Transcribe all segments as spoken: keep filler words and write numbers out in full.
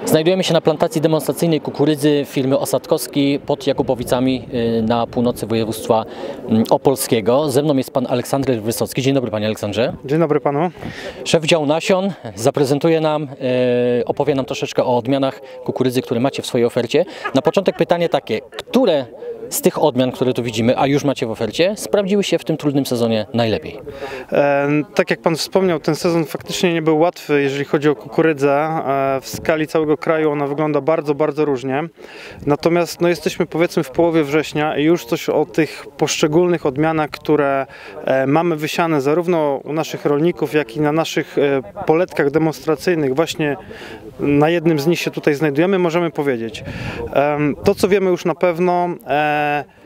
Znajdujemy się na plantacji demonstracyjnej kukurydzy firmy Osadkowski pod Jakubowicami na północy województwa opolskiego. Ze mną jest pan Aleksander Wysocki. Dzień dobry, panie Aleksandrze. Dzień dobry panu. Szef działu nasion zaprezentuje nam, opowie nam troszeczkę o odmianach kukurydzy, które macie w swojej ofercie. Na początek pytanie takie, które z tych odmian, które tu widzimy, a już macie w ofercie, sprawdziły się w tym trudnym sezonie najlepiej? E, tak jak pan wspomniał, ten sezon faktycznie nie był łatwy, jeżeli chodzi o kukurydzę. E, w skali całego kraju ona wygląda bardzo, bardzo różnie. Natomiast no, jesteśmy powiedzmy w połowie września i już coś o tych poszczególnych odmianach, które e, mamy wysiane zarówno u naszych rolników, jak i na naszych e, poletkach demonstracyjnych, właśnie na jednym z nich się tutaj znajdujemy, możemy powiedzieć. E, to, co wiemy już na pewno, e,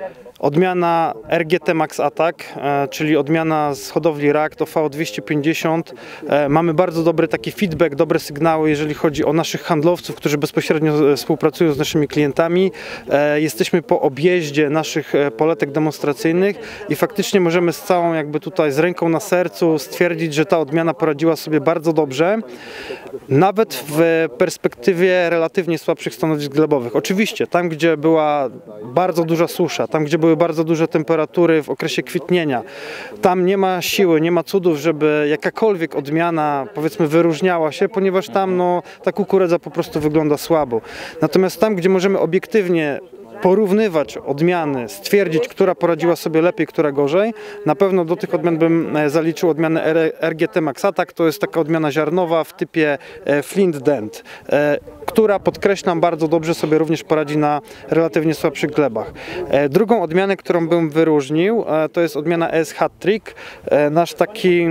odmiana R G T Max Attack, e, czyli odmiana z hodowli Rakt o V dwieście pięćdziesiąt. E, mamy bardzo dobry taki feedback, dobre sygnały, jeżeli chodzi o naszych handlowców, którzy bezpośrednio współpracują z naszymi klientami. E, jesteśmy po objeździe naszych poletek demonstracyjnych i faktycznie możemy z całą jakby tutaj z ręką na sercu stwierdzić, że ta odmiana poradziła sobie bardzo dobrze, nawet w perspektywie relatywnie słabszych stanowisk glebowych. Oczywiście tam, gdzie była bardzo duża susza, tam, gdzie były bardzo duże temperatury w okresie kwitnienia. Tam nie ma siły, nie ma cudów, żeby jakakolwiek odmiana, powiedzmy, wyróżniała się, ponieważ tam no, ta kukurydza po prostu wygląda słabo. Natomiast tam, gdzie możemy obiektywnie porównywać odmiany, stwierdzić, która poradziła sobie lepiej, która gorzej, na pewno do tych odmian bym zaliczył odmianę R G T Max Attack. To jest taka odmiana ziarnowa w typie Flint Dent, która, podkreślam, bardzo dobrze sobie również poradzi na relatywnie słabszych glebach. Drugą odmianę, którą bym wyróżnił, to jest odmiana E S Hat Trick, nasz taki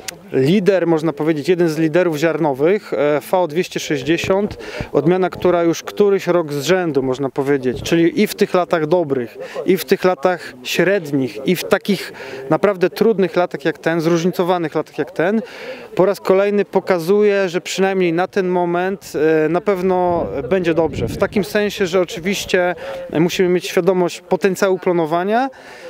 lider, można powiedzieć, jeden z liderów ziarnowych, V dwieście sześćdziesiąt, odmiana, która już któryś rok z rzędu, można powiedzieć, czyli i w tych latach dobrych, i w tych latach średnich, i w takich naprawdę trudnych latach jak ten, zróżnicowanych latach jak ten, po raz kolejny pokazuje, że przynajmniej na ten moment na pewno będzie dobrze. W takim sensie, że oczywiście musimy mieć świadomość potencjału klonowania,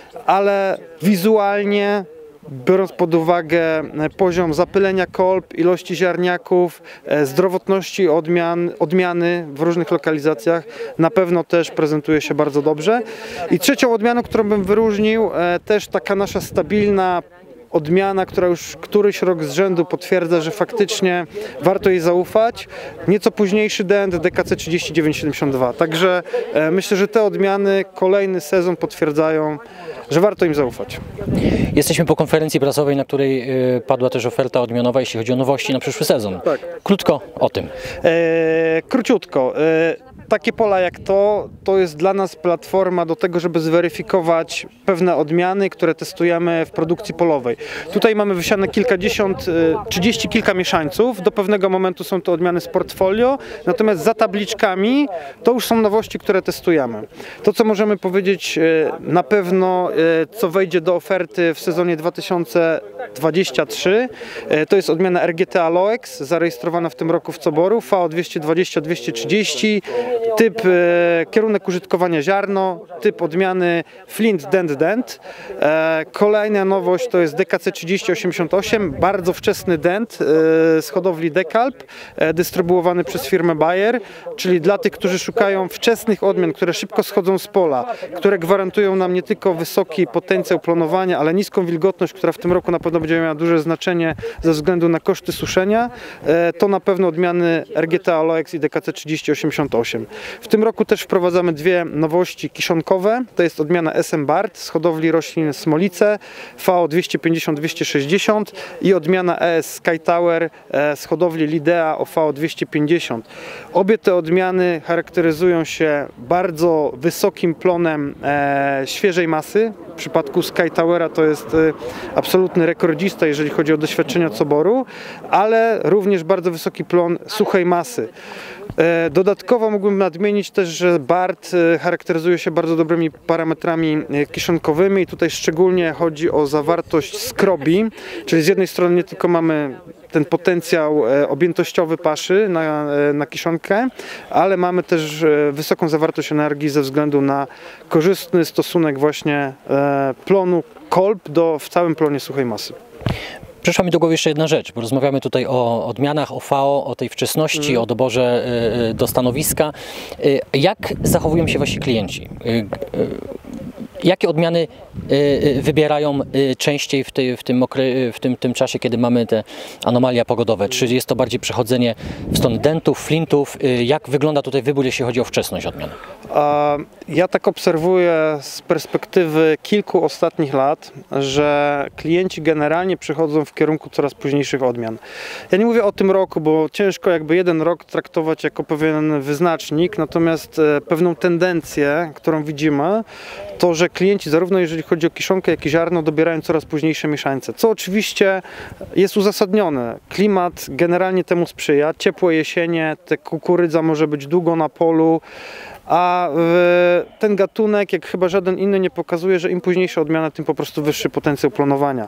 ale wizualnie, biorąc pod uwagę poziom zapylenia kolb, ilości ziarniaków, zdrowotności odmian, odmiany w różnych lokalizacjach, na pewno też prezentuje się bardzo dobrze. I trzecią odmianą, którą bym wyróżnił, też taka nasza stabilna odmiana, która już któryś rok z rzędu potwierdza, że faktycznie warto jej zaufać. Nieco późniejszy dent D K C trzydzieści dziewięć siedemdziesiąt dwa. Także e, myślę, że te odmiany kolejny sezon potwierdzają, że warto im zaufać. Jesteśmy po konferencji prasowej, na której y, padła też oferta odmianowa, jeśli chodzi o nowości na przyszły sezon. Tak. Krótko o tym. E, króciutko. E, Takie pola jak to, to jest dla nas platforma do tego, żeby zweryfikować pewne odmiany, które testujemy w produkcji polowej. Tutaj mamy wysiane kilkadziesiąt, trzydzieści kilka mieszańców. Do pewnego momentu są to odmiany z portfolio, natomiast za tabliczkami to już są nowości, które testujemy. To, co możemy powiedzieć na pewno, co wejdzie do oferty w sezonie dwa tysiące dwudziestym trzecim, to jest odmiana R G T Aloex, zarejestrowana w tym roku w Coboru, V dwieście dwadzieścia dwieście trzydzieści. Typ, e, kierunek użytkowania ziarno, typ odmiany Flint Dent Dent. E, kolejna nowość to jest D K C trzydzieści osiemdziesiąt osiem, bardzo wczesny dent e, z hodowli Dekalb, e, dystrybuowany przez firmę Bayer, czyli dla tych, którzy szukają wczesnych odmian, które szybko schodzą z pola, które gwarantują nam nie tylko wysoki potencjał klonowania, ale niską wilgotność, która w tym roku na pewno będzie miała duże znaczenie ze względu na koszty suszenia, e, to na pewno odmiany R G T Aloex i D K C trzydzieści osiemdziesiąt osiem. W tym roku też wprowadzamy dwie nowości kiszonkowe. To jest odmiana S M Bard z hodowli roślin Smolice, V dwieście pięćdziesiąt dwieście sześćdziesiąt i odmiana E S Sky Tower z hodowli Lidea o V dwieście pięćdziesiąt. Obie te odmiany charakteryzują się bardzo wysokim plonem e, świeżej masy. W przypadku Sky Towera to jest e, absolutny rekordzista, jeżeli chodzi o doświadczenia Coboru, ale również bardzo wysoki plon suchej masy. Dodatkowo mógłbym nadmienić też, że Bard charakteryzuje się bardzo dobrymi parametrami kiszonkowymi i tutaj szczególnie chodzi o zawartość skrobi, czyli z jednej strony nie tylko mamy ten potencjał objętościowy paszy na, na kiszonkę, ale mamy też wysoką zawartość energii ze względu na korzystny stosunek właśnie plonu kolb do, w całym plonie suchej masy. Przyszła mi do głowy jeszcze jedna rzecz, bo rozmawiamy tutaj o odmianach, o F A O, o tej wczesności, mm. o doborze y, do stanowiska. Y, jak zachowują się wasi klienci? Y, y, Jakie odmiany y, wybierają y, częściej w, tej, w, tym, okre- w tym, tym czasie, kiedy mamy te anomalia pogodowe? Czy jest to bardziej przechodzenie w stronę dentów, flintów? Y, jak wygląda tutaj wybór, jeśli chodzi o wczesność odmian? Ja tak obserwuję z perspektywy kilku ostatnich lat, że klienci generalnie przechodzą w kierunku coraz późniejszych odmian. Ja nie mówię o tym roku, bo ciężko jakby jeden rok traktować jako pewien wyznacznik, natomiast pewną tendencję, którą widzimy, to, że klienci zarówno jeżeli chodzi o kiszonkę, jak i ziarno dobierają coraz późniejsze mieszańce, co oczywiście jest uzasadnione. Klimat generalnie temu sprzyja, ciepłe jesienie, te kukurydza może być długo na polu, a ten gatunek, jak chyba żaden inny, nie pokazuje, że im późniejsza odmiana, tym po prostu wyższy potencjał planowania.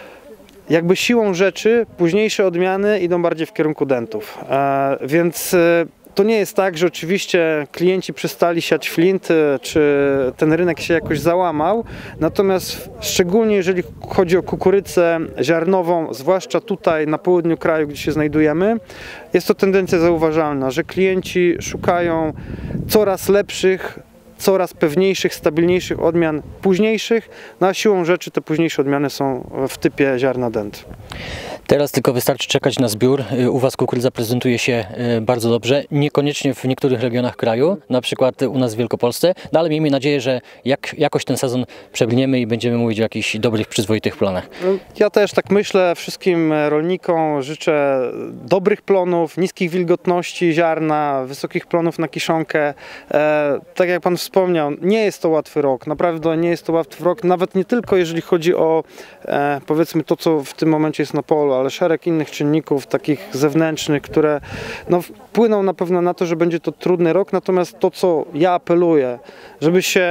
Jakby siłą rzeczy późniejsze odmiany idą bardziej w kierunku dentów, e, więc to nie jest tak, że oczywiście klienci przestali siać flinty, czy ten rynek się jakoś załamał, natomiast szczególnie jeżeli chodzi o kukurydzę ziarnową, zwłaszcza tutaj na południu kraju, gdzie się znajdujemy, jest to tendencja zauważalna, że klienci szukają coraz lepszych, coraz pewniejszych, stabilniejszych odmian późniejszych, no a siłą rzeczy te późniejsze odmiany są w typie ziarna dent. Teraz tylko wystarczy czekać na zbiór. U was kukurydza prezentuje się bardzo dobrze, niekoniecznie w niektórych regionach kraju, na przykład u nas w Wielkopolsce, no ale miejmy nadzieję, że jak, jakoś ten sezon przebrniemy i będziemy mówić o jakichś dobrych, przyzwoitych planach. Ja też tak myślę, wszystkim rolnikom życzę dobrych plonów, niskich wilgotności ziarna, wysokich plonów na kiszonkę. E, tak jak pan wspomniał, nie jest to łatwy rok, naprawdę nie jest to łatwy rok, nawet nie tylko jeżeli chodzi o e, powiedzmy to, co w tym momencie jest na polu, ale szereg innych czynników, takich zewnętrznych, które no, wpłyną na pewno na to, że będzie to trudny rok, natomiast to, co ja apeluję, żeby się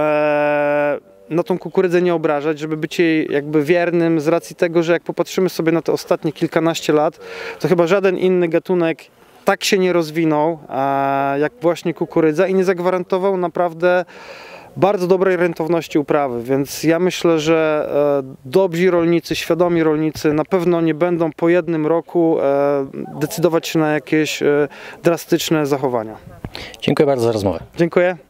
e, na tą kukurydzę nie obrażać, żeby być jej jakby wiernym z racji tego, że jak popatrzymy sobie na te ostatnie kilkanaście lat, to chyba żaden inny gatunek tak się nie rozwinął, e, jak właśnie kukurydza i nie zagwarantował naprawdę bardzo dobrej rentowności uprawy, więc ja myślę, że e, dobrzy rolnicy, świadomi rolnicy na pewno nie będą po jednym roku e, decydować się na jakieś e, drastyczne zachowania. Dziękuję bardzo za rozmowę. Dziękuję.